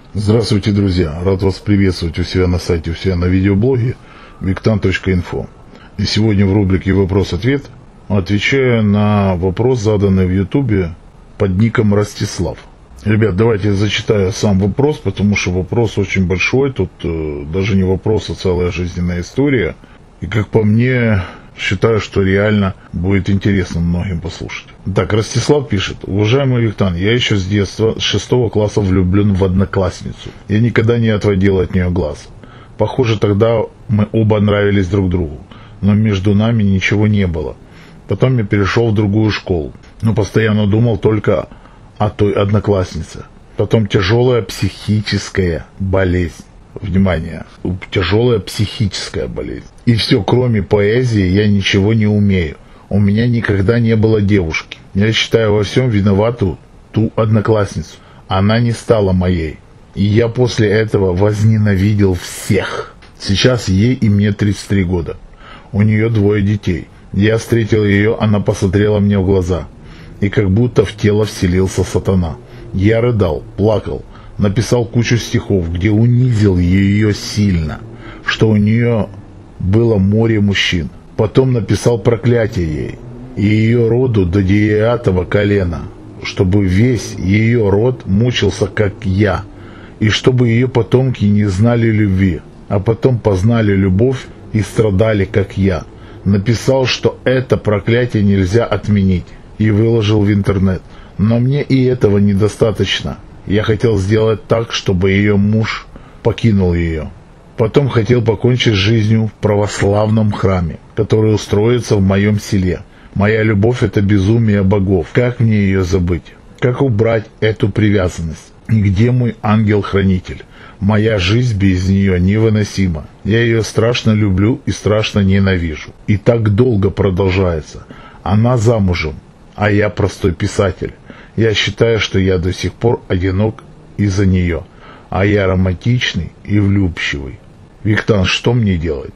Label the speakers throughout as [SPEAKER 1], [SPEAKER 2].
[SPEAKER 1] Здравствуйте, друзья! Рад вас приветствовать у себя на сайте, у себя на видеоблоге viktan.info. И сегодня в рубрике «Вопрос-ответ» отвечаю на вопрос, заданный в Ютубе под ником Ростислав. Ребят, давайте я зачитаю сам вопрос, потому что вопрос очень большой. Тут даже не вопрос, а целая жизненная история. И как по мне, считаю, что реально будет интересно многим послушать. Так, Ростислав пишет: уважаемый Виктан, я еще с детства, с 6 класса влюблен в одноклассницу. Я никогда не отводил от нее глаз. Похоже, тогда мы оба нравились друг другу, но между нами ничего не было. Потом я перешел в другую школу, но постоянно думал только о той однокласснице. Потом тяжелая психическая болезнь. Внимание, тяжелая психическая болезнь. И все, кроме поэзии, я ничего не умею. У меня никогда не было девушки. Я считаю во всем виновату ту одноклассницу. Она не стала моей. И я после этого возненавидел всех. Сейчас ей и мне 33 года. У нее 2 детей. Я встретил ее, она посмотрела мне в глаза. И как будто в тело вселился сатана. Я рыдал, плакал. Написал кучу стихов, где унизил ее сильно, что у нее было море мужчин. Потом написал проклятие ей и ее роду до 9 колена, чтобы весь ее род мучился, как я, и чтобы ее потомки не знали любви, а потом познали любовь и страдали, как я. Написал, что это проклятие нельзя отменить, и выложил в интернет. Но мне и этого недостаточно. Я хотел сделать так, чтобы ее муж покинул ее. Потом хотел покончить с жизнью в православном храме, который устроится в моем селе. Моя любовь – это безумие богов. Как мне ее забыть? Как убрать эту привязанность? И где мой ангел-хранитель? Моя жизнь без нее невыносима. Я ее страшно люблю и страшно ненавижу. И так долго продолжается. Она замужем, а я простой писатель. Я считаю, что я до сих пор одинок из-за нее, а я романтичный и влюбчивый. Виктан, что мне делать?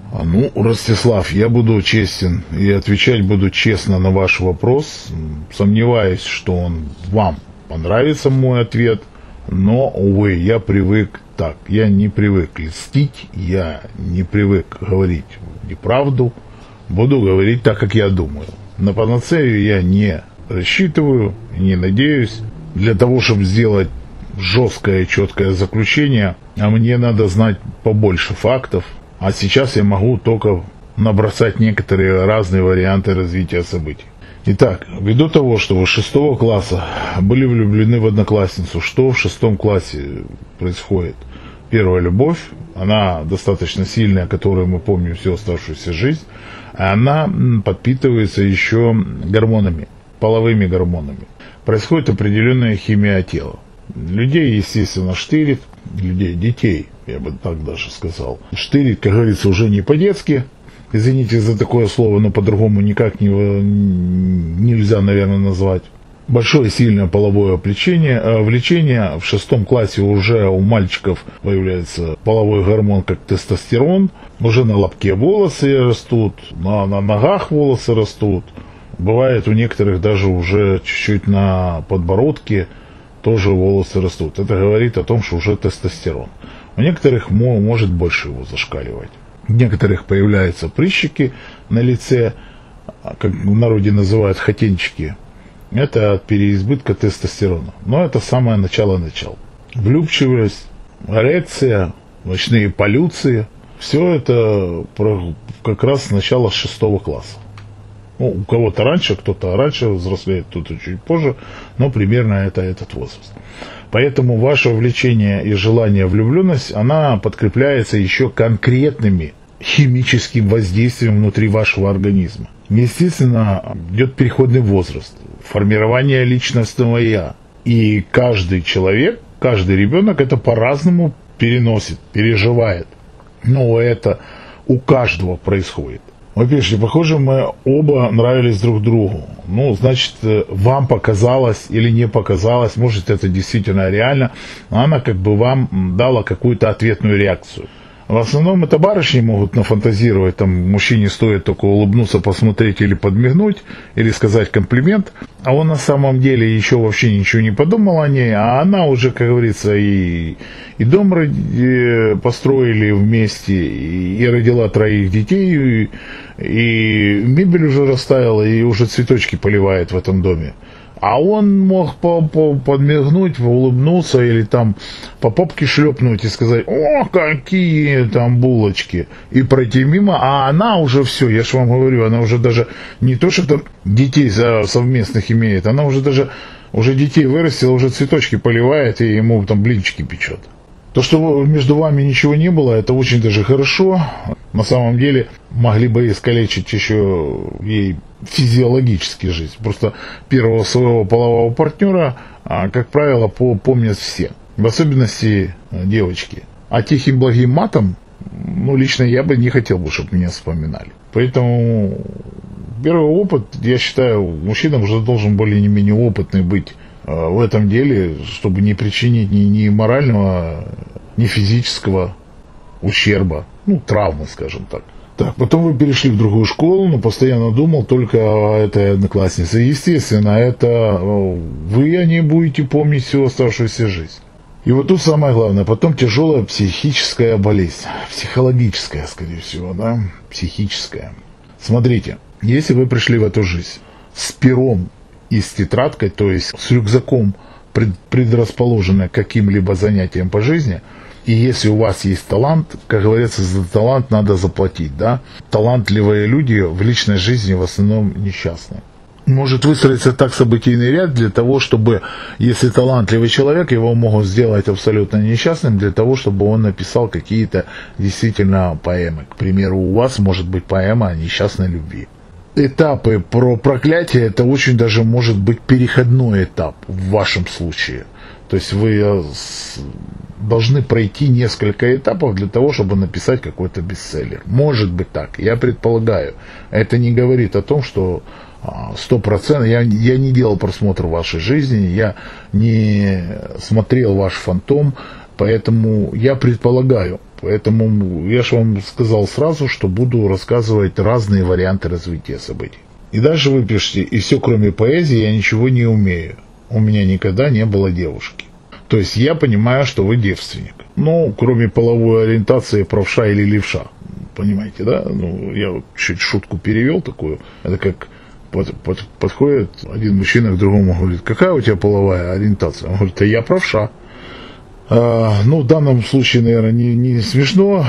[SPEAKER 1] Ростислав, я буду честен и отвечать буду честно на ваш вопрос. Сомневаюсь, что он вам понравится, мой ответ, но, увы, я привык так. Я не привык льстить, я не привык говорить неправду. Буду говорить так, как я думаю. На панацею я не рассчитываю и не надеюсь. Для того, чтобы сделать жесткое и четкое заключение, а мне надо знать побольше фактов. А сейчас я могу только набросать некоторые разные варианты развития событий. Итак, ввиду того, что вы с 6 класса были влюблены в одноклассницу, что в 6 классе происходит? Первая любовь, она достаточно сильная, которую мы помним всю оставшуюся жизнь, она подпитывается еще гормонами, половыми гормонами. Происходит определенная химия тела. Людей, естественно, штырит, детей, я бы так даже сказал. Штырит, как говорится, уже не по-детски. Извините за такое слово, но по-другому никак нельзя, наверное, назвать. Большое сильное половое влечение. В 6 классе уже у мальчиков появляется половой гормон, как тестостерон. Уже на лобке волосы растут, на ногах волосы растут. Бывает у некоторых даже уже чуть-чуть на подбородке тоже волосы растут. Это говорит о том, что уже тестостерон. У некоторых может больше его зашкаливать. У некоторых появляются прыщики на лице, как в народе называют хотенчики. Это от переизбытка тестостерона. Но это самое начало. Влюбчивость, эрекция, ночные полюции. Все это как раз с начала 6 класса. У кого-то раньше, кто-то раньше взрослеет, кто-то чуть позже, но примерно это этот возраст. Поэтому ваше влечение и желание влюбленность, она подкрепляется еще конкретными химическим воздействием внутри вашего организма. Естественно, идет переходный возраст, формирование личностного «я». И каждый человек, каждый ребенок это по-разному переносит, переживает. Но это у каждого происходит. Вы пишете, похоже, мы оба нравились друг другу. Значит, вам показалось или не показалось, может, это действительно реально, но она как бы вам дала какую-то ответную реакцию. В основном это барышни могут нафантазировать, там мужчине стоит только улыбнуться, посмотреть или подмигнуть, или сказать комплимент, а он на самом деле еще вообще ничего не подумал о ней, а она уже, как говорится, и дом построили вместе, и родила 3 детей, и мебель уже расставила, и уже цветочки поливает в этом доме. А он мог подмигнуть, улыбнуться или там по попке шлепнуть и сказать: о, какие там булочки, и пройти мимо, а она уже все, я же вам говорю, она уже даже не то, что там детей совместных имеет, она уже даже детей вырастила, уже цветочки поливает и ему там блинчики печет. То, что между вами ничего не было, это очень даже хорошо. На самом деле могли бы искалечить еще ей физиологически жизнь. Просто первого своего полового партнера, как правило, помнят все. В особенности девочки. А тихим благим матом, лично я бы не хотел бы, чтобы меня вспоминали. Поэтому первый опыт, я считаю, мужчина уже должен более-менее опытный быть в этом деле, чтобы не причинить ни морального, ни физического ущерба, травмы, скажем так. Так, потом вы перешли в другую школу, но постоянно думал только о этой однокласснице. Естественно, это вы о ней будете помнить всю оставшуюся жизнь. И вот тут самое главное, потом тяжелая психическая болезнь. Психологическая, скорее всего, да, психическая. Смотрите, если вы пришли в эту жизнь с пером и с тетрадкой, то есть с рюкзаком, предрасположенной к каким-либо занятиям по жизни, и если у вас есть талант, как говорится, за талант надо заплатить, да? Талантливые люди в личной жизни в основном несчастны. Может выстроиться так событийный ряд для того, чтобы, если талантливый человек, его могут сделать абсолютно несчастным, для того, чтобы он написал какие-то действительно поэмы. К примеру, у вас может быть поэма о несчастной любви. Этапы про проклятие, это очень даже может быть переходной этап в вашем случае. То есть вы должны пройти несколько этапов для того, чтобы написать какой-то бестселлер. Может быть так, я предполагаю. Это не говорит о том, что 100%. Я не делал просмотр вашей жизни, я не смотрел ваш фантом, поэтому я предполагаю. Поэтому я же вам сказал сразу, что буду рассказывать разные варианты развития событий. И дальше вы пишете: и все, кроме поэзии, я ничего не умею. У меня никогда не было девушки. То есть я понимаю, что вы девственник. Кроме половой ориентации, правша или левша. Понимаете, да? Я чуть шутку перевел такую. Это как подходит один мужчина к другому, говорит: какая у тебя половая ориентация? Он говорит: я правша. В данном случае, наверное, не смешно.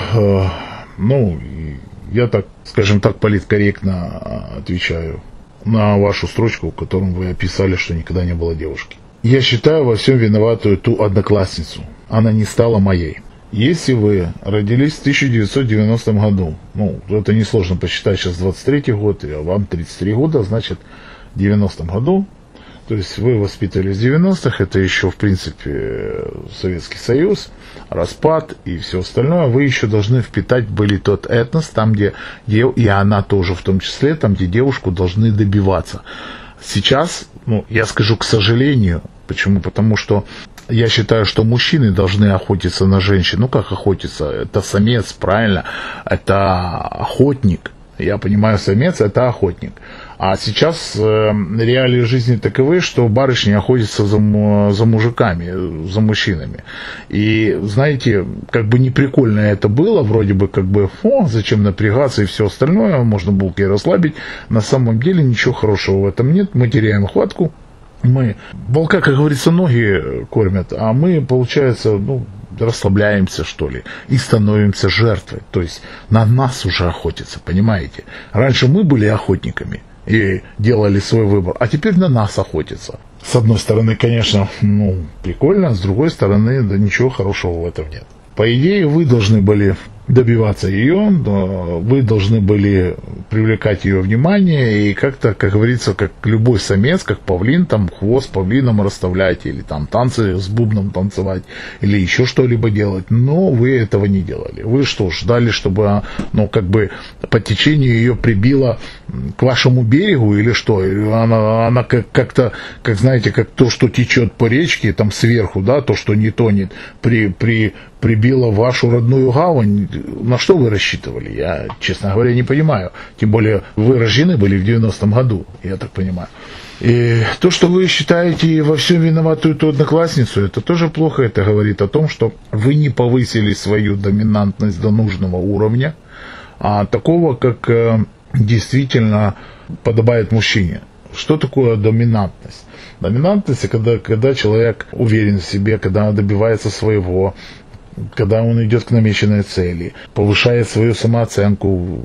[SPEAKER 1] Я так, скажем так, политкорректно отвечаю на вашу строчку, в которой вы описали, что никогда не было девушки. Я считаю во всем виноватую ту одноклассницу. Она не стала моей. Если вы родились в 1990 году, это несложно посчитать, сейчас 23 год, а вам 33 года, значит, в 90-м году, то есть вы воспитывались в 90-х, это еще, в принципе, Советский Союз, распад и все остальное, вы еще должны впитать были тот этнос, там, где, и она тоже в том числе, там, где девушку должны добиваться. Сейчас, я скажу, к сожалению, почему? Потому что я считаю, что мужчины должны охотиться на женщин. Как охотиться? Это самец, правильно? Это охотник. Я понимаю, самец – это охотник. А сейчас реалии жизни таковы, что барышни охотятся за мужиками, за мужчинами. И, знаете, как бы не прикольно это было, вроде бы зачем напрягаться и все остальное, можно булки расслабить. На самом деле ничего хорошего в этом нет, мы теряем хватку. Мы, волка, как говорится, ноги кормят, а мы, получается, расслабляемся, что ли, и становимся жертвой. То есть на нас уже охотятся, понимаете? Раньше мы были охотниками и делали свой выбор, а теперь на нас охотятся. С одной стороны, конечно, прикольно, с другой стороны, да ничего хорошего в этом нет. По идее, вы должны были добиваться ее, вы должны были привлекать ее внимание и как-то, как говорится, как любой самец, как павлин, там хвост павлином расставлять, или там танцы с бубном танцевать, или еще что-либо делать, но вы этого не делали. Вы что, ждали, чтобы по течению ее прибило к вашему берегу, или что? Она как-то, как знаете, как то, что течет по речке, там сверху, да, то, что не тонет, прибило в вашу родную гавань. на что вы рассчитывали? Я, честно говоря, не понимаю. Тем более, вы рождены были в 90-м году, я так понимаю. И то, что вы считаете во всем виноватую эту одноклассницу, это тоже плохо. Это говорит о том, что вы не повысили свою доминантность до нужного уровня, такого, как действительно подобает мужчине. Что такое доминантность? Доминантность – это когда человек уверен в себе, когда он добивается своего, когда он идет к намеченной цели, повышает свою самооценку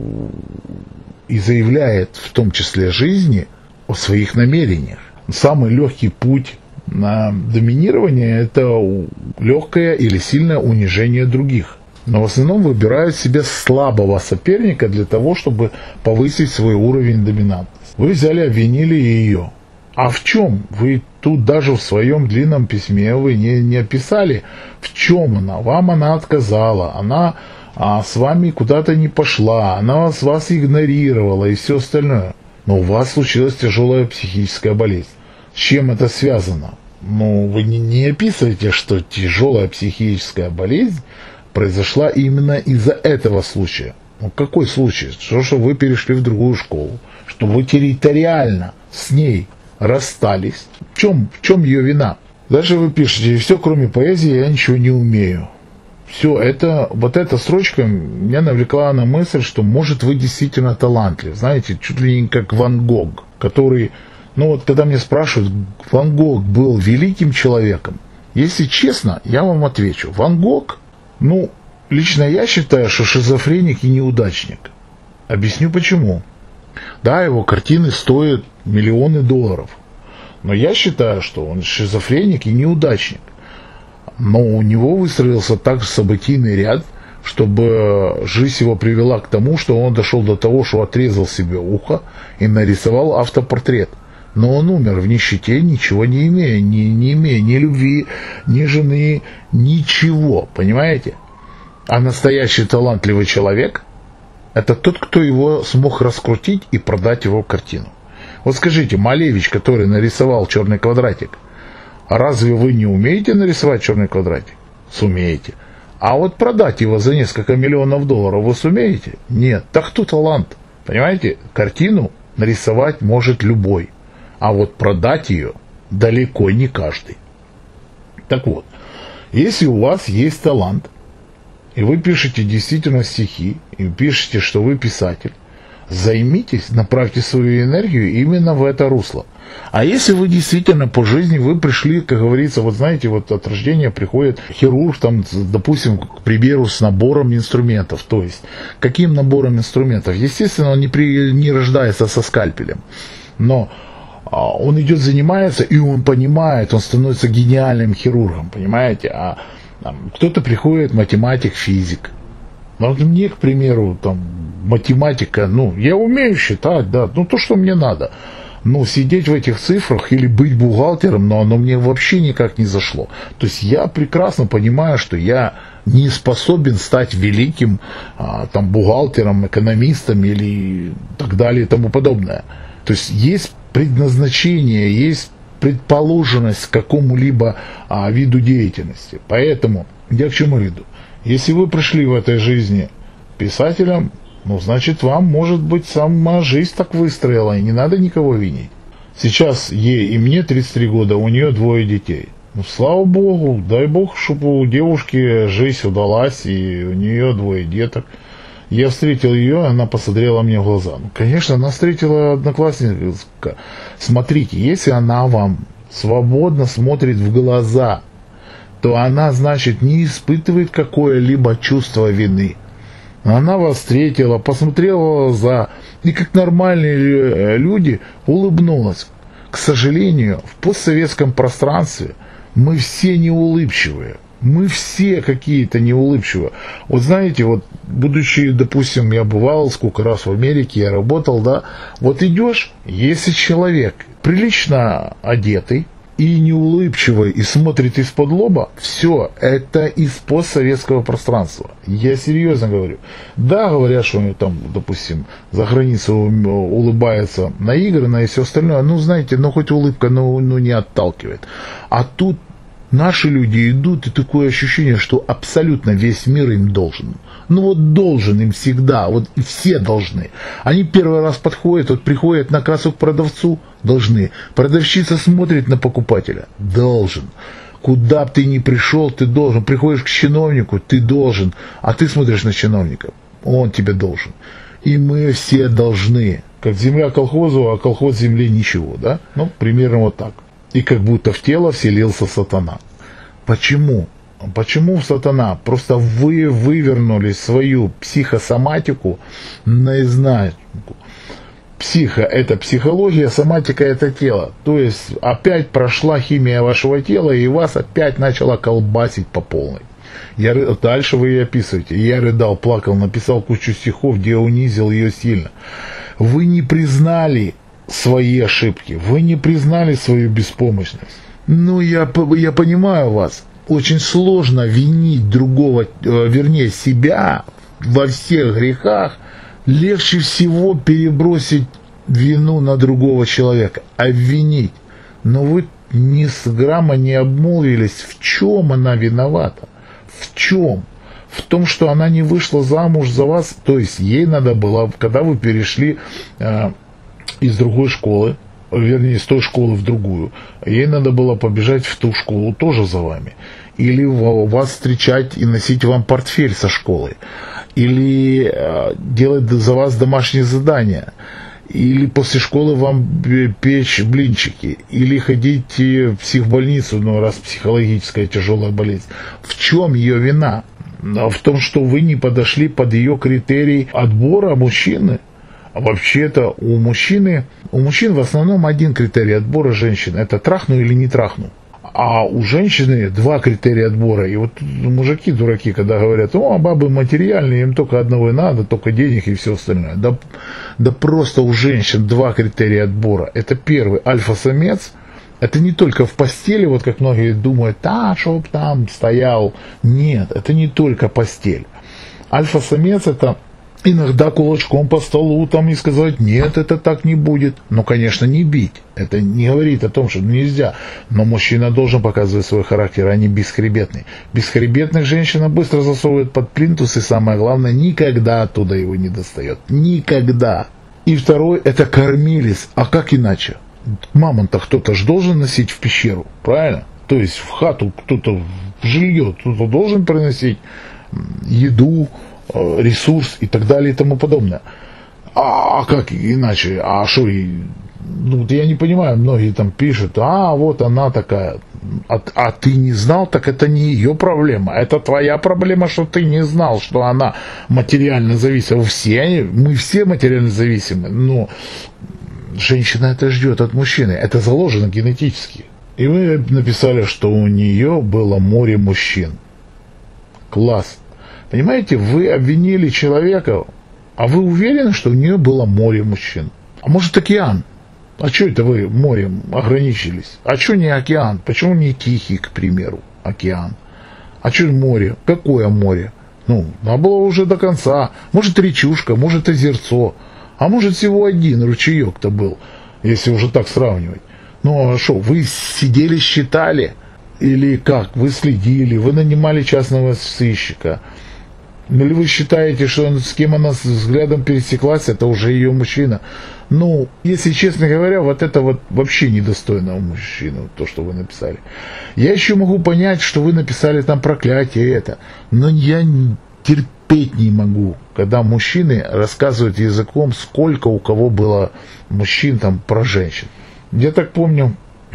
[SPEAKER 1] и заявляет в том числе жизни о своих намерениях. Самый легкий путь на доминирование – это легкое или сильное унижение других. Но в основном выбирают себе слабого соперника для того, чтобы повысить свой уровень доминантности. Вы взяли, обвинили ее. А в чем? Вы тут даже в своем длинном письме вы не описали, в чем она. Вам она отказала, она с вами куда-то не пошла, она вас игнорировала и все остальное. Но у вас случилась тяжелая психическая болезнь. С чем это связано? Вы не описываете, что тяжелая психическая болезнь произошла именно из-за этого случая. Какой случай? Что вы перешли в другую школу, что вы территориально с ней расстались. В чем ее вина? Дальше вы пишете: все, кроме поэзии, я ничего не умею. Все, вот эта строчка меня навлекла на мысль, что, может, вы действительно талантлив. Знаете, чуть ли не как Ван Гог, который, когда мне спрашивают, Ван Гог был великим человеком, если честно, я вам отвечу. Ван Гог, лично я считаю, что шизофреник и неудачник. Объясню почему. Да, его картины стоят миллионы долларов. Но я считаю, что он шизофреник и неудачник. Но у него выстроился так событийный ряд, чтобы жизнь его привела к тому, что он дошел до того, что отрезал себе ухо и нарисовал автопортрет. Но он умер в нищете, ничего не имея, не имея ни любви, ни жены, ничего, понимаете? А настоящий талантливый человек – это тот, кто его смог раскрутить и продать его картину. Вот скажите, Малевич, который нарисовал «Черный квадратик», разве вы не умеете нарисовать «Черный квадратик»? Сумеете. А вот продать его за несколько миллионов долларов вы сумеете? Нет. Так кто талант? Понимаете? Картину нарисовать может любой. А вот продать ее далеко не каждый. Так вот, если у вас есть талант, и вы пишете действительно стихи, и пишете, что вы писатель, займитесь, направьте свою энергию именно в это русло. А если вы действительно по жизни, вы пришли, как говорится, от рождения приходит хирург, допустим, к примеру, с набором инструментов. То есть, каким набором инструментов? Естественно, он не рождается со скальпелем. Но он идет, занимается, и он понимает, он становится гениальным хирургом, понимаете? А кто-то приходит, математик, физик. Мне, к примеру, математика, я умею считать, да, то, что мне надо. Но сидеть в этих цифрах или быть бухгалтером, но оно мне вообще никак не зашло. То есть я прекрасно понимаю, что я не способен стать великим бухгалтером, экономистом или так далее и тому подобное. То есть есть предназначение, есть предположенность к какому-либо виду деятельности. Поэтому я к чему веду? Если вы пришли в этой жизни писателем, значит, вам, может быть, сама жизнь так выстроила, и не надо никого винить. Сейчас ей и мне 33 года, у нее 2 детей. Слава Богу, дай Бог, чтобы у девушки жизнь удалась, и у нее 2 деток. Я встретил ее, она посмотрела мне в глаза. Конечно, она встретила одноклассника. Смотрите, если она вам свободно смотрит в глаза, то она, значит, не испытывает какое-либо чувство вины. Она вас встретила, посмотрела в глаза и, как нормальные люди, улыбнулась. К сожалению, в постсоветском пространстве мы все неулыбчивые. Мы все какие-то неулыбчивые. Вот знаете, будучи, допустим, я бывал сколько раз в Америке, я работал, да, идешь, если человек прилично одетый и неулыбчивый, и смотрит из-под лоба, все, это из постсоветского пространства. Я серьезно говорю. Да, говорят, что он допустим, за границей улыбается наигранно и все остальное. Знаете, хоть улыбка, не отталкивает. А тут Наши люди идут, и такое ощущение, что абсолютно весь мир им должен. Ну вот должен им всегда, вот и все должны. Они первый раз подходят, вот приходят на кассу к продавцу, должны. Продавщица смотрит на покупателя, должен. Куда бы ты ни пришел, ты должен. Приходишь к чиновнику, ты должен. А ты смотришь на чиновника, он тебе должен. И мы все должны. Как земля колхозу, а колхоз земле ничего, да? Ну, примерно вот так. И как будто в тело вселился сатана. Почему? Почему сатана? Просто вы вывернули свою психосоматику наизнанку. Психо – это психология, соматика – это тело. То есть опять прошла химия вашего тела, и вас опять начала колбасить по полной. Дальше вы ее описываете. Я рыдал, плакал, написал кучу стихов, где унизил ее сильно. Вы не признали свои ошибки, вы не признали свою беспомощность. Ну, я понимаю вас. Очень сложно винить другого, вернее, себя во всех грехах. Легче всего перебросить вину на другого человека, обвинить. Но вы ни с грамма не обмолвились, в чем она виновата. В чем? В том, что она не вышла замуж за вас, то есть ей надо было, когда вы перешли из другой школы, вернее, с той школы в другую, ей надо было побежать в ту школу тоже за вами. Или вас встречать и носить вам портфель со школы. Или делать за вас домашние задания. Или после школы вам печь блинчики. Или ходить в психбольницу, ну, раз психологическая тяжелая болезнь. В чем ее вина? В том, что вы не подошли под ее критерий отбора мужчины. А вообще-то у мужчин в основном один критерий отбора женщин. Это трахну или не трахну. А у женщины два критерия отбора. И вот мужики дураки, когда говорят, о, бабы материальные, им только одного и надо, только денег и все остальное. Да просто у женщин два критерия отбора. Это первый, альфа-самец. Это не только в постели, вот как многие думают, чтоб там стоял. Нет, это не только постель. Альфа-самец это иногда кулачком по столу там и сказать, нет, это так не будет. Но, конечно, не бить. Это не говорит о том, что нельзя. Но мужчина должен показывать свой характер, а не бесхребетный. Бесхребетных женщина быстро засовывает под плинтус, и самое главное, никогда оттуда его не достает. Никогда. И второй, это кормилец. А как иначе? Мамонта кто-то же должен носить в пещеру, правильно? То есть в хату кто-то, в жилье кто-то должен приносить еду, ресурс и так далее и тому подобное. А как иначе? А что? Ну, я не понимаю, многие там пишут, вот она такая. А ты не знал, так это не ее проблема. Это твоя проблема, что ты не знал, что она материально зависима. Мы все материально зависимы, но женщина это ждет от мужчины. Это заложено генетически. И вы написали, что у нее было море мужчин. Класс. Понимаете, вы обвинили человека, а вы уверены, что у нее было море мужчин? А может, океан? А что это вы морем ограничились? А что не океан? Почему не Тихий, к примеру, океан? А что море? Какое море? Надо было уже до конца. Может, речушка, может, озерцо. А может, всего один ручеек-то был, если уже так сравнивать. А что, вы сидели, считали? Или как? Вы следили, вы нанимали частного сыщика. Или вы считаете, что с кем она с взглядом пересеклась, это уже ее мужчина? Если честно говоря, вот это вот вообще недостойного мужчину, то, что вы написали. Я еще могу понять, что вы написали там проклятие это, но я терпеть не могу, когда мужчины рассказывают языком, сколько у кого было мужчин там про женщин. Я так помню, в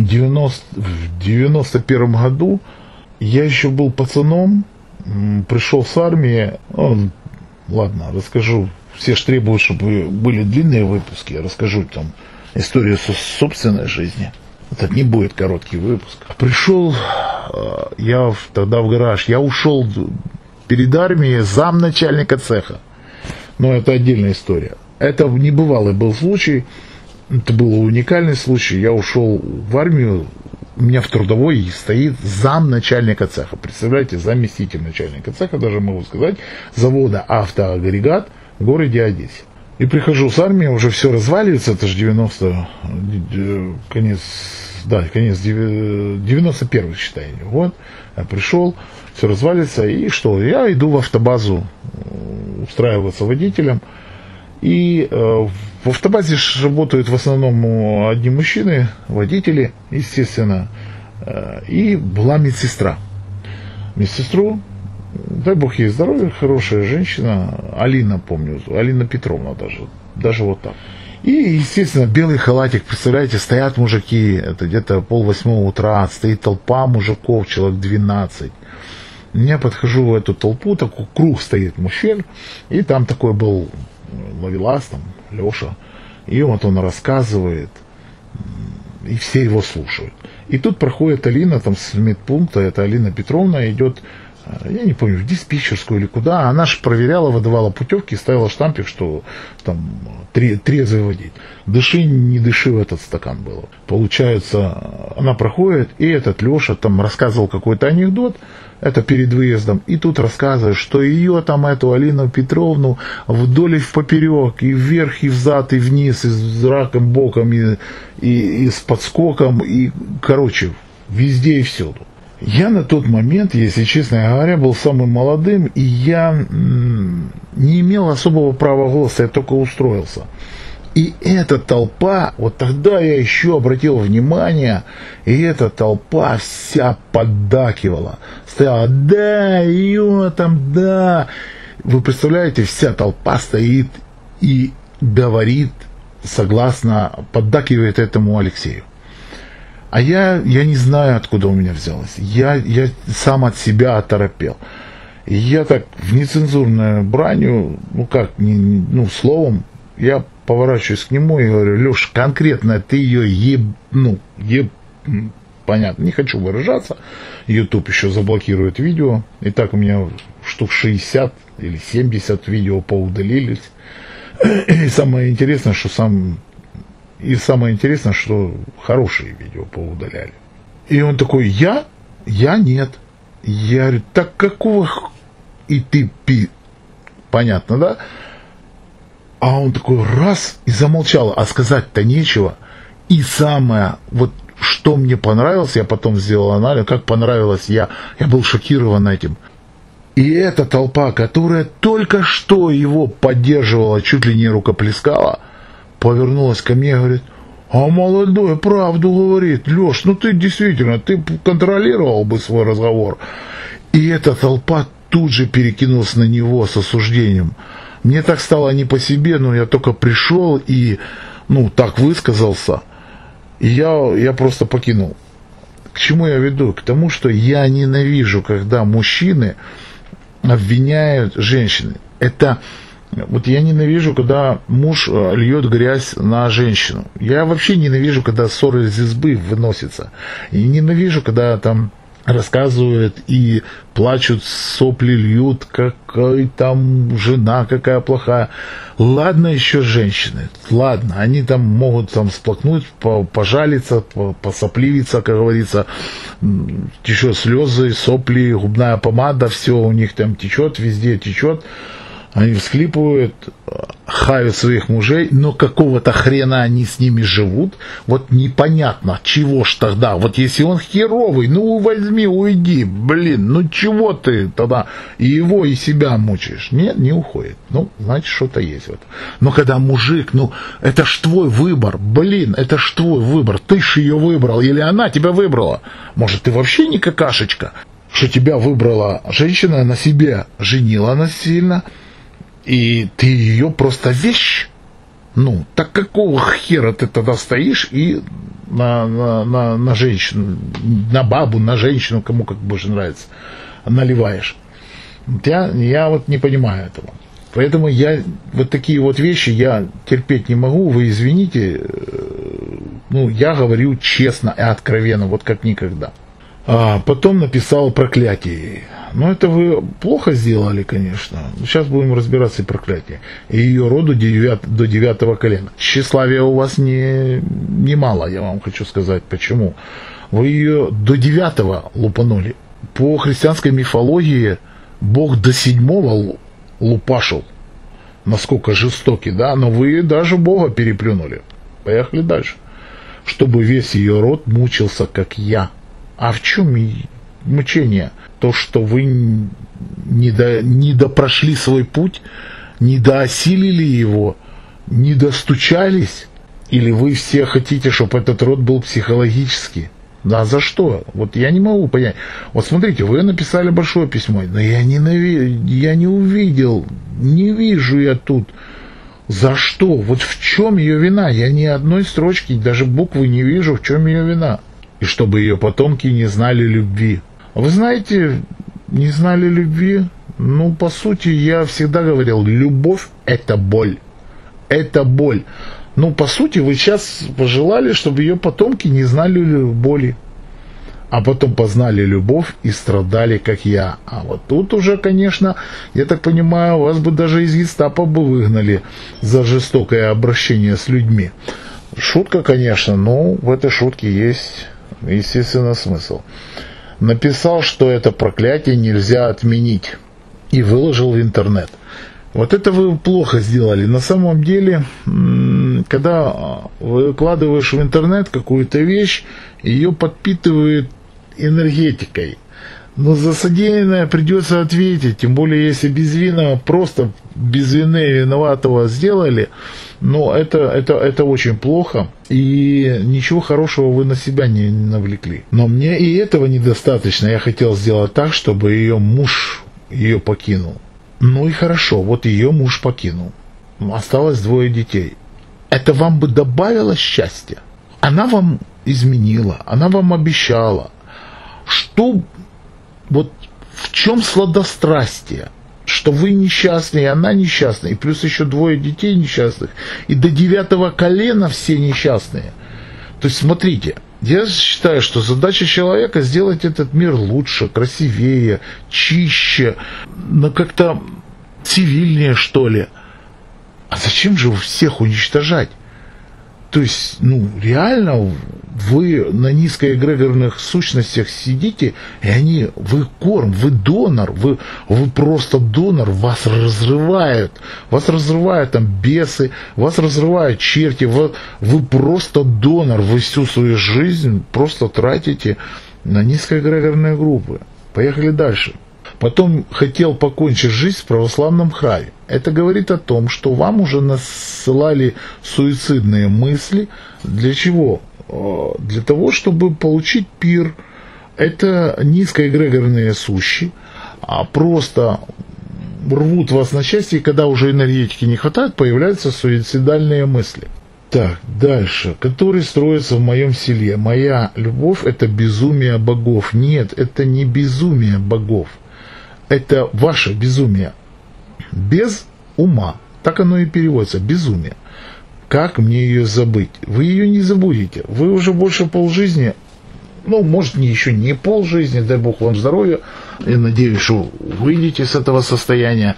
[SPEAKER 1] 91 году я еще был пацаном, пришел с армии, ладно, расскажу, все ж требуют, чтобы были длинные выпуски, я расскажу там историю собственной жизни. Это не будет короткий выпуск. Пришел я тогда в гараж, я ушел перед армией замначальника цеха. Но это отдельная история. Это небывалый был случай, это был уникальный случай, я ушел в армию. У меня в трудовой стоит замначальника цеха. Представляете, заместитель начальника цеха, даже могу сказать, завода «Автоагрегат» в городе Одессе. И прихожу с армии, уже все разваливается, это же 90, конец конец 91-й, считай, год. Я пришел, все развалится, и что? Я иду в автобазу устраиваться водителем. И в автобазе работают в основном одни мужчины, водители, естественно. И была медсестра. Медсестру, дай бог ей здоровья, хорошая женщина, Алина, помню, Алина Петровна даже вот так. И, естественно, белый халатик, представляете, стоят мужики, это где-то 7:30 утра, стоит толпа мужиков, человек 12. Я подхожу в эту толпу, такой круг стоит мужчин, и там такой был ловелас, там, Леша, и вот он рассказывает, и все его слушают. И тут проходит Алина там с медпункта, это Алина Петровна, идет, я не помню, в диспетчерскую или куда, она же проверяла, выдавала путевки, ставила штампик, что там трезвый водитель. Дыши, не дыши в этот стакан было. Получается, она проходит, и этот Леша там рассказывал какой-то анекдот, это перед выездом, и тут рассказывает, что ее там, эту Алину Петровну, вдоль и впоперек, и вверх, и взад, и вниз, и с раком, боком, и с подскоком, и, короче, везде и всюду. Я на тот момент, если честно говоря, был самым молодым, и я не имел особого права голоса, я только устроился. И эта толпа, вот тогда я еще обратил внимание, и эта толпа вся поддакивала. Стояла, да, ее там, да. Вы представляете, вся толпа стоит и говорит, согласно, поддакивает этому Алексею. А я не знаю, откуда у меня взялось. Я сам от себя оторопел. И я так в нецензурную бранью, словом, я поворачиваюсь к нему и говорю: Леш, конкретно ты ее понятно, не хочу выражаться, YouTube еще заблокирует видео, и так у меня штук 60 или 70 видео поудалились. И самое интересное, что хорошие видео поудаляли. И он такой: я нет. Я говорю: так какого и ты понятно, да? А он такой раз и замолчал, а сказать-то нечего. И самое, вот что мне понравилось, я потом сделал анализ, как понравилось, я был шокирован этим. И эта толпа, которая только что его поддерживала, чуть ли не рукоплескала, повернулась ко мне и говорит: а молодой правду говорит, Леш, ты действительно, ты контролировал бы свой разговор. И эта толпа тут же перекинулась на него с осуждением. Мне так стало не по себе, но я только пришел и, так высказался, и я просто покинул. К чему я веду? К тому, что я ненавижу, когда мужчины обвиняют женщины. Вот я ненавижу, когда муж льет грязь на женщину. Я вообще ненавижу, когда ссоры из избы выносятся. И ненавижу, когда там рассказывают и плачут, сопли льют, какая там жена, какая плохая. Ладно еще женщины, ладно, они там могут сплакнуть, пожалиться, посопливиться, как говорится, течет слезы, сопли, губная помада, все у них там течет, везде течет. Они всхлипывают, хают своих мужей, но какого-то хрена они с ними живут. Вот непонятно, чего ж тогда. Вот если он херовый, возьми, уйди, чего ты тогда и его, и себя мучаешь? Нет, не уходит. Значит, что-то есть в этом. Но когда мужик, это ж твой выбор, это ж твой выбор. Ты ж ее выбрал, или она тебя выбрала. Может, ты вообще не какашечка, что тебя выбрала женщина, на себе женила насильно, и ты ее просто вещь. Так какого хера ты тогда стоишь и на женщину, на бабу, на женщину, кому как больше нравится, наливаешь? Я вот не понимаю этого. Поэтому я вот такие вот вещи я терпеть не могу. Вы извините, я говорю честно и откровенно, вот как никогда. А потом написал проклятие. Это вы плохо сделали, конечно. Сейчас будем разбираться и проклятие. И ее роду до 9 колена. Тщеславия у вас немало, я вам хочу сказать. Почему? Вы ее до 9 лупанули. По христианской мифологии Бог до 7 лупашил. Насколько жестокий, да? Но вы даже Бога переплюнули. Поехали дальше. чтобы весь ее род мучился, как я. А в чем мучение? То, что вы не допрошли свой путь, не доосилили его, не достучались? Или вы все хотите, чтобы этот род был психологически? Да за что? Вот я не могу понять. Вот смотрите, вы написали большое письмо, но я не увидел, не вижу я тут. За что? Вот в чем ее вина? Я ни одной строчки, даже буквы не вижу, в чем ее вина. И чтобы ее потомки не знали любви. Вы знаете, не знали любви? Ну, по сути, я всегда говорил, любовь – это боль. Это боль. Ну, по сути, вы сейчас пожелали, чтобы ее потомки не знали боли. А потом познали любовь и страдали, как я. А вот тут уже, конечно, я так понимаю, вас бы даже из гестапо бы выгнали за жестокое обращение с людьми. Шутка, конечно, но в этой шутке есть, естественно, смысл. Написал, что это проклятие нельзя отменить. И выложил в интернет. Вот это вы плохо сделали. На самом деле, когда выкладываешь в интернет какую-то вещь, ее подпитывает энергетикой. Но за содеянное придется ответить. Тем более, если без вины, просто без вины виноватого сделали, но это очень плохо. И ничего хорошего вы на себя не навлекли. Но мне и этого недостаточно. Я хотел сделать так, чтобы ее муж ее покинул. Ну и хорошо, вот ее муж покинул. Осталось 2 детей. Это вам бы добавило счастья? Она вам изменила, она вам обещала. Что, вот в чем сладострастие? Что вы несчастны, и она несчастна, и плюс еще 2 детей несчастных, и до 9-го колена все несчастные. То есть, смотрите, я считаю, что задача человека сделать этот мир лучше, красивее, чище, но как-то цивильнее, что ли. А зачем же всех уничтожать? То есть, ну, реально, вы на низкоэгрегорных сущностях сидите, и вы корм, вы донор, вы просто донор, вас разрывают там бесы, вас разрывают черти, вы просто донор, вы всю свою жизнь просто тратите на низкоэгрегорные группы. Поехали дальше. Потом хотел покончить жизнь в православном храме. Это говорит о том, что вам уже насылали суицидные мысли. Для чего? Для того, чтобы получить пир. Это низкоэгрегорные сущи, просто рвут вас на части, и когда уже энергетики не хватает, появляются суицидальные мысли. Так, дальше. Который строится в моем селе. Моя любовь – это безумие богов. Нет, это не безумие богов. Это ваше безумие. Без ума. Так оно и переводится. Безумие. Как мне ее забыть? Вы ее не забудете. Вы уже больше полжизни, ну, может, еще не полжизни, дай Бог вам здоровья. Я надеюсь, что выйдете с этого состояния.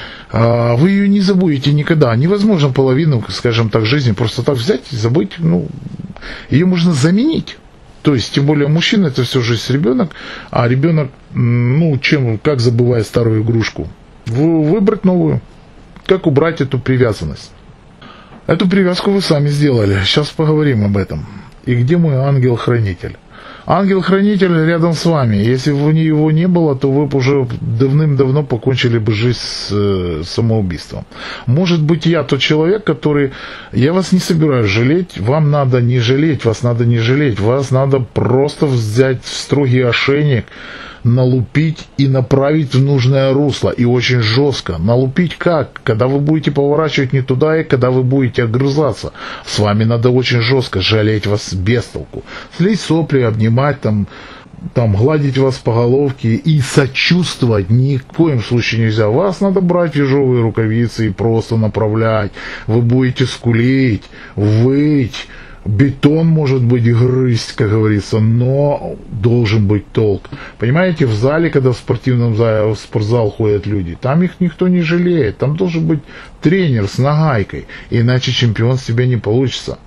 [SPEAKER 1] Вы ее не забудете никогда. Невозможно половину, скажем так, жизни просто так взять и забыть. Ну, ее можно заменить. То есть, тем более, мужчина – это всю жизнь ребенок, а ребенок, ну, как забывает старую игрушку? Выбрать новую. Как убрать эту привязанность? Эту привязку вы сами сделали. Сейчас поговорим об этом. И где мой ангел-хранитель? Ангел-хранитель рядом с вами. Если бы его не было, то вы бы уже давным-давно покончили бы жизнь с самоубийством. Может быть, я тот человек, который... Я вас не собираюсь жалеть. Вам надо не жалеть. Вас надо не жалеть. Вас надо просто взять в строгий ошейник, налупить и направить в нужное русло. И очень жестко. Налупить как? Когда вы будете поворачивать не туда, и когда вы будете огрызаться. С вами надо очень жестко жалеть вас без толку. Слить сопли, обнимать, там гладить вас по головке и сочувствовать ни в коем случае нельзя. Вас надо брать в ежовые рукавицы и просто направлять. Вы будете скулить, выть. Бетон, может быть, грызть, как говорится, но должен быть толк. Понимаете, в зале, когда в спортивном зале, в спортзал ходят люди, там их никто не жалеет. Там должен быть тренер с нагайкой, иначе чемпион с тебя не получится.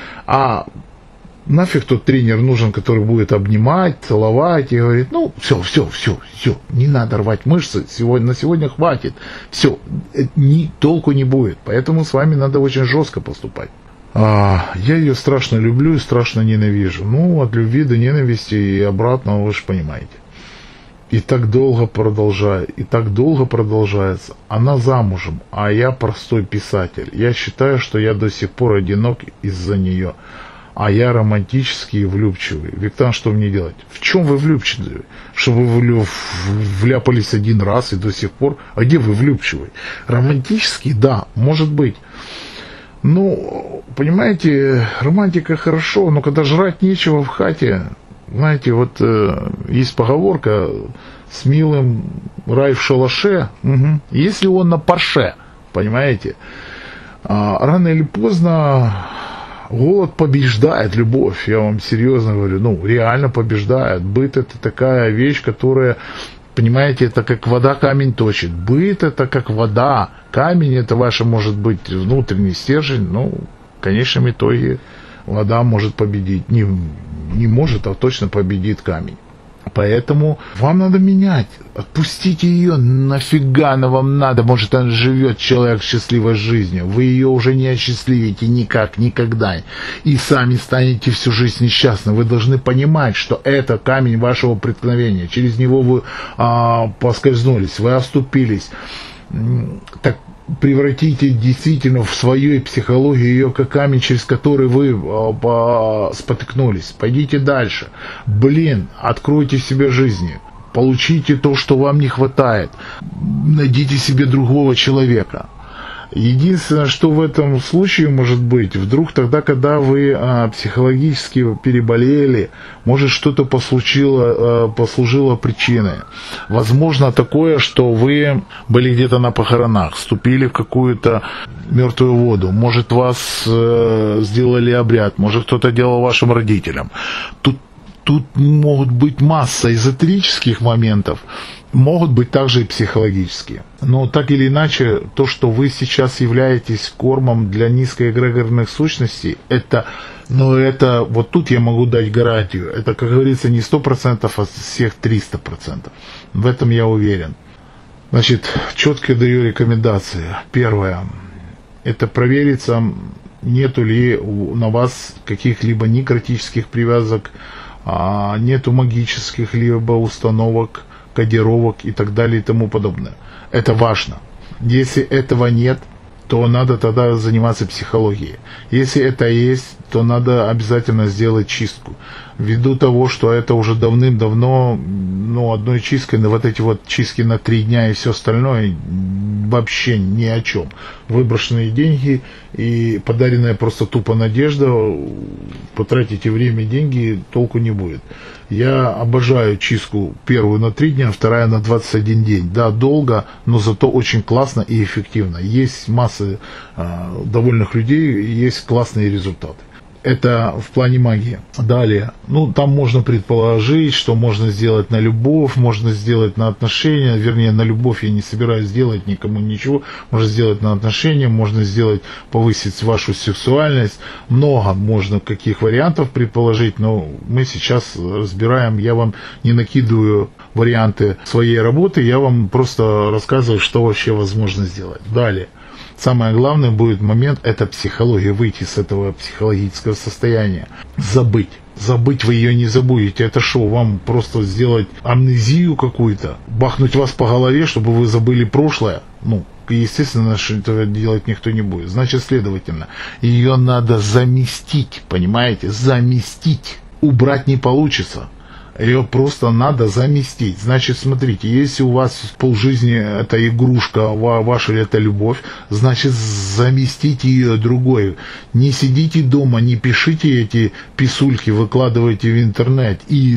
[SPEAKER 1] А нафиг тот тренер нужен, который будет обнимать, целовать и говорит, ну, все, не надо рвать мышцы, на сегодня хватит, все, толку не будет. Поэтому с вами надо очень жестко поступать. Я ее страшно люблю и страшно ненавижу. Ну, от любви до ненависти и обратно, вы же понимаете. И так долго продолжается. Она замужем, а я простой писатель. Я считаю, что я до сих пор одинок из-за нее. А я романтический и влюбчивый. Виктор, что мне делать? В чем вы влюбчивый? Что вы вляпались один раз и до сих пор? А где вы влюбчивый? Романтический? Да, может быть. Ну, понимаете, романтика хорошо, но когда жрать нечего в хате, знаете, вот есть поговорка: с милым рай в шалаше, если он на парше, понимаете, рано или поздно голод побеждает любовь, я вам серьезно говорю, ну, реально побеждает. Быт — это такая вещь, которая, понимаете, это как вода камень точит. Быт — это как вода, камень — это ваше, может быть, внутренний стержень, ну, в конечном итоге вода может победить, не может, а точно победит камень. Поэтому вам надо менять. Отпустите ее, нафига она вам надо? Может, она живет, человек, счастливой жизнью. Вы ее уже не осчастливите никак, никогда. И сами станете всю жизнь несчастны. Вы должны понимать, что это камень вашего преткновения. Через него вы поскользнулись, вы оступились. Так превратите действительно в свою психологию ее как камень, через который вы спотыкнулись. Пойдите дальше. Откройте себе жизни. Получите то, что вам не хватает. Найдите себе другого человека. Единственное, что в этом случае может быть, вдруг тогда, когда вы психологически переболели, может, что-то послужило причиной. Возможно такое, что вы были где-то на похоронах, вступили в какую-то мертвую воду, может, вас сделали обряд, может, кто-то делал вашим родителям. Тут могут быть масса эзотерических моментов, могут быть также и психологические. Но так или иначе, то, что вы сейчас являетесь кормом для низкоэгрегорных сущностей, это вот тут я могу дать гарантию. Это, как говорится, не 100%, а всех 300%. В этом я уверен. Значит, четко даю рекомендации. Первое. Это провериться, нету ли на вас каких-либо некротических привязок, нету магических либо установок, кодировок и так далее и тому подобное. Это важно. Если этого нет, то надо тогда заниматься психологией. Если это есть, то надо обязательно сделать чистку. Ввиду того, что это уже давным-давно, одной чисткой, вот эти вот чистки на 3 дня и все остальное вообще ни о чем. Выброшенные деньги и подаренная просто тупо надежда, потратите время и деньги, толку не будет. Я обожаю чистку первую на 3 дня, вторая на 21 день. Да, долго, но зато очень классно и эффективно. Есть масса довольных людей, есть классные результаты. Это в плане магии. Далее, там можно предположить, что можно сделать на любовь, можно сделать на отношения, вернее, на любовь я не собираюсь делать никому ничего, можно сделать на отношения, можно сделать, повысить вашу сексуальность, много можно каких вариантов предположить, но мы сейчас разбираем, я вам не накидываю варианты своей работы, я вам просто рассказываю, что вообще возможно сделать. Далее. Самое главное будет момент, это психология, выйти с этого психологического состояния. Забыть вы ее не забудете. Это что, вам просто сделать амнезию какую-то, бахнуть вас по голове, чтобы вы забыли прошлое? Естественно, что этого делать никто не будет. Значит, следовательно, ее надо заместить, понимаете? Заместить. Убрать не получится. Ее просто надо заместить. Значит, смотрите, если у вас полжизни это игрушка, ваша это любовь, значит, заместите ее другой. Не сидите дома, не пишите эти писульки, выкладывайте в интернет и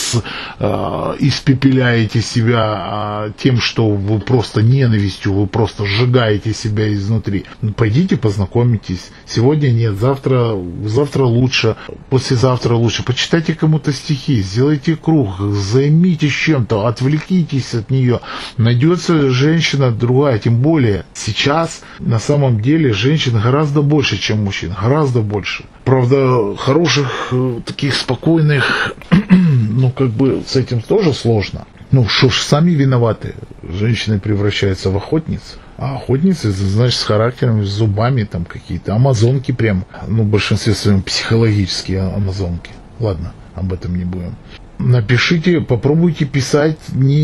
[SPEAKER 1] испепеляете себя тем, что вы просто ненавистью, вы просто сжигаете себя изнутри. Пойдите познакомитесь. Сегодня нет, завтра лучше, послезавтра лучше. Почитайте кому-то стихи, сделайте круг, займитесь чем-то, отвлекитесь от нее. Найдется женщина другая, тем более сейчас на самом деле женщин гораздо больше, чем мужчин, гораздо больше. Правда, хороших, таких спокойных, с этим тоже сложно. Ну, что ж, сами виноваты. Женщины превращаются в охотниц. А охотницы, значит, с характером, с зубами там какие-то. Амазонки прям. Ну, в большинстве своем психологические амазонки. Ладно, об этом не будем. Напишите, попробуйте писать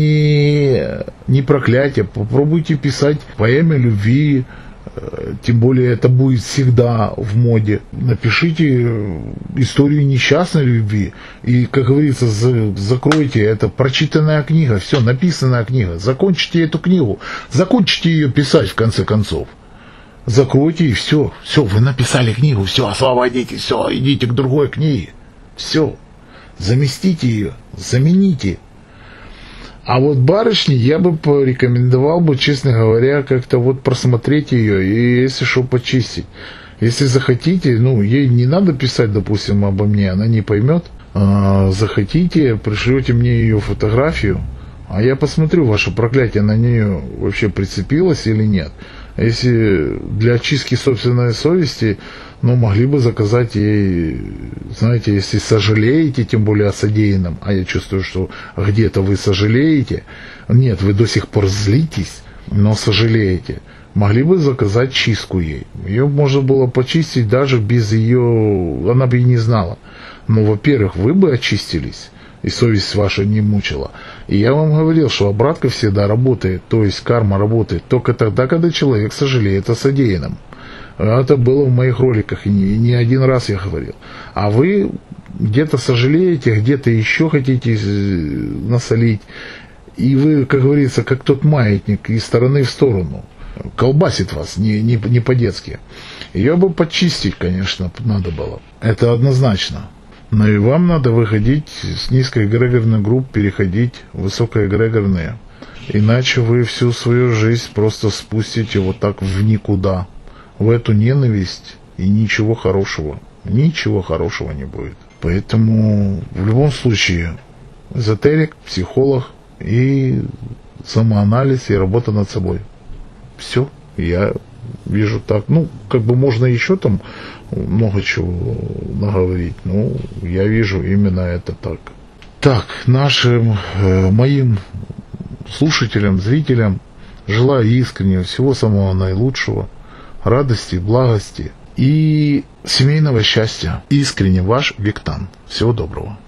[SPEAKER 1] не проклятие, попробуйте писать поэмы любви, тем более это будет всегда в моде. Напишите историю несчастной любви и, как говорится, закройте, это прочитанная книга, все, написанная книга, закончите эту книгу, закончите ее писать в конце концов. Закройте и все, вы написали книгу, все, освободитесь, все, идите к другой книге, все. Заместите ее, замените. А вот барышне я бы порекомендовал бы, честно говоря, как-то вот просмотреть ее и, если что, почистить. Если захотите, ну, ей не надо писать, допустим, обо мне, она не поймет. Захотите, пришлете мне ее фотографию, а я посмотрю, ваше проклятие на нее вообще прицепилось или нет. Если для очистки собственной совести, ну, могли бы заказать ей, знаете, если сожалеете, тем более о содеянном, а я чувствую, что где-то вы сожалеете, нет, вы до сих пор злитесь, но сожалеете, могли бы заказать чистку ей. Ее можно было почистить даже без ее, она бы и не знала. Но, во-первых, вы бы очистились, и совесть ваша не мучила. И я вам говорил, что обратка всегда работает, то есть карма работает только тогда, когда человек сожалеет о содеянном. Это было в моих роликах, и не один раз я говорил. А вы где-то сожалеете, где-то еще хотите насолить. И вы, как говорится, как тот маятник из стороны в сторону. Колбасит вас, не по-детски. Ее бы почистить, конечно, надо было. Это однозначно. Но и вам надо выходить с низкоэгрегорных групп, переходить в высокоэгрегорные. Иначе вы всю свою жизнь просто спустите вот так в никуда. В эту ненависть, и ничего хорошего не будет. Поэтому в любом случае эзотерик, психолог и самоанализ и работа над собой. Все, я вижу так. Ну, как бы можно еще там много чего наговорить, но я вижу именно это так. Так, моим слушателям, зрителям желаю искренне всего самого наилучшего, радости, благости и семейного счастья. Искренне ваш Виктан. Всего доброго.